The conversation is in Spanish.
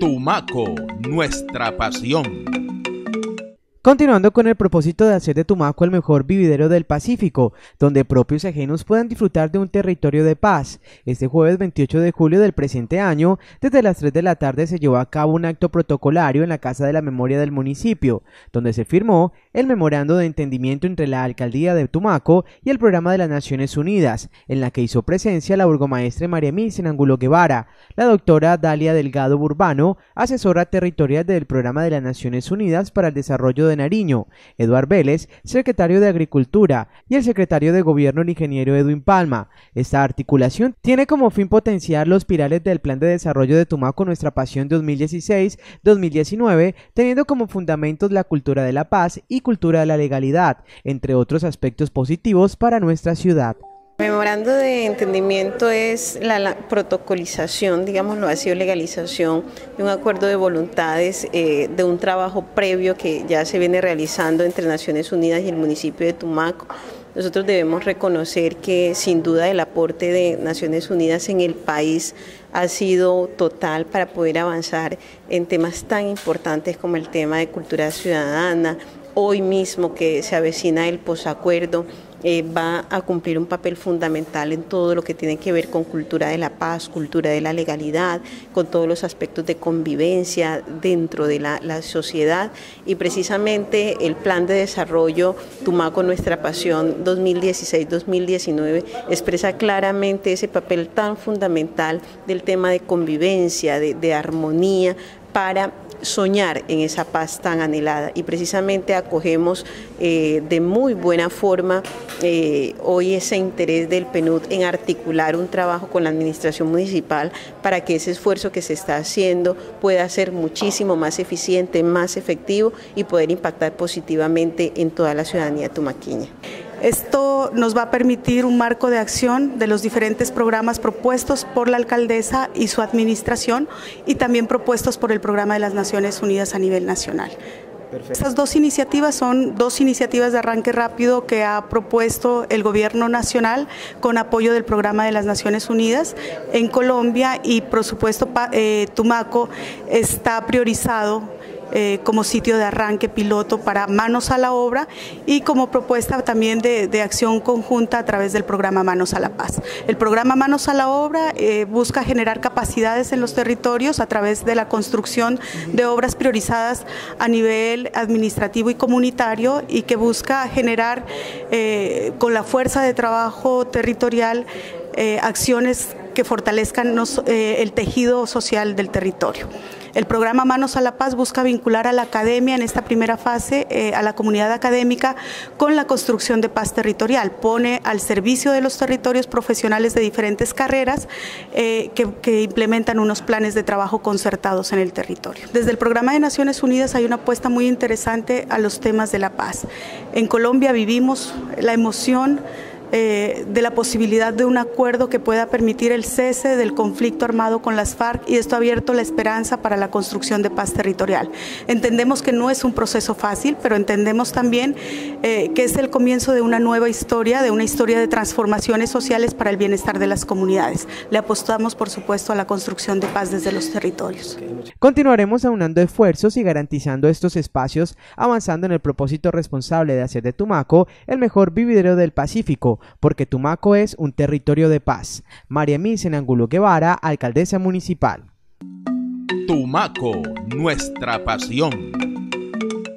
Tumaco, nuestra pasión. Continuando con el propósito de hacer de Tumaco el mejor vividero del Pacífico, donde propios y ajenos puedan disfrutar de un territorio de paz. Este jueves 28 de julio del presente año, desde las 3 de la tarde se llevó a cabo un acto protocolario en la Casa de la Memoria del municipio, donde se firmó el memorando de entendimiento entre la Alcaldía de Tumaco y el Programa de las Naciones Unidas, en la que hizo presencia la burgomaestre María Milsen Angulo Guevara, la doctora Dalia Delgado Burbano, asesora territorial del Programa de las Naciones Unidas para el Desarrollo de Nariño, Eduard Vélez, secretario de Agricultura, y el secretario de Gobierno, el ingeniero Edwin Palma. Esta articulación tiene como fin potenciar los pilares del Plan de Desarrollo de Tumaco Nuestra Pasión 2016-2019, teniendo como fundamentos la cultura de la paz y cultura de la legalidad, entre otros aspectos positivos para nuestra ciudad. El memorando de entendimiento es la protocolización, digámoslo así, o legalización de un acuerdo de voluntades, de un trabajo previo que ya se viene realizando entre Naciones Unidas y el municipio de Tumaco. Nosotros debemos reconocer que sin duda el aporte de Naciones Unidas en el país ha sido total para poder avanzar en temas tan importantes como el tema de cultura ciudadana. Hoy mismo que se avecina el posacuerdo, va a cumplir un papel fundamental en todo lo que tiene que ver con cultura de la paz, cultura de la legalidad, con todos los aspectos de convivencia dentro de la sociedad, y precisamente el Plan de Desarrollo Tumaco Nuestra Pasión 2016-2019 expresa claramente ese papel tan fundamental del tema de convivencia, de armonía, para soñar en esa paz tan anhelada, y precisamente acogemos de muy buena forma hoy ese interés del PNUD en articular un trabajo con la administración municipal para que ese esfuerzo que se está haciendo pueda ser muchísimo más eficiente, más efectivo y poder impactar positivamente en toda la ciudadanía tumaqueña. Esto nos va a permitir un marco de acción de los diferentes programas propuestos por la alcaldesa y su administración, y también propuestos por el Programa de las Naciones Unidas a nivel nacional. Perfecto. Estas dos iniciativas son dos iniciativas de arranque rápido que ha propuesto el Gobierno Nacional con apoyo del Programa de las Naciones Unidas en Colombia, y por supuesto Tumaco está priorizado como sitio de arranque piloto para Manos a la Obra, y como propuesta también de acción conjunta a través del programa Manos a la Paz. El programa Manos a la Obra busca generar capacidades en los territorios a través de la construcción de obras priorizadas a nivel administrativo y comunitario, y que busca generar con la fuerza de trabajo territorial acciones que fortalezcan el tejido social del territorio. El programa Manos a la Paz busca vincular a la academia en esta primera fase, a la comunidad académica, con la construcción de paz territorial. Pone al servicio de los territorios profesionales de diferentes carreras que implementan unos planes de trabajo concertados en el territorio. Desde el Programa de Naciones Unidas hay una apuesta muy interesante a los temas de la paz. En Colombia vivimos la emoción de la posibilidad de un acuerdo que pueda permitir el cese del conflicto armado con las FARC, y esto ha abierto la esperanza para la construcción de paz territorial. Entendemos que no es un proceso fácil, pero entendemos también que es el comienzo de una nueva historia, de una historia de transformaciones sociales para el bienestar de las comunidades. Le apostamos, por supuesto, a la construcción de paz desde los territorios. Continuaremos aunando esfuerzos y garantizando estos espacios, avanzando en el propósito responsable de hacer de Tumaco el mejor vividero del Pacífico, porque Tumaco es un territorio de paz. María Milsen Angulo Guevara, alcaldesa municipal. Tumaco, nuestra pasión.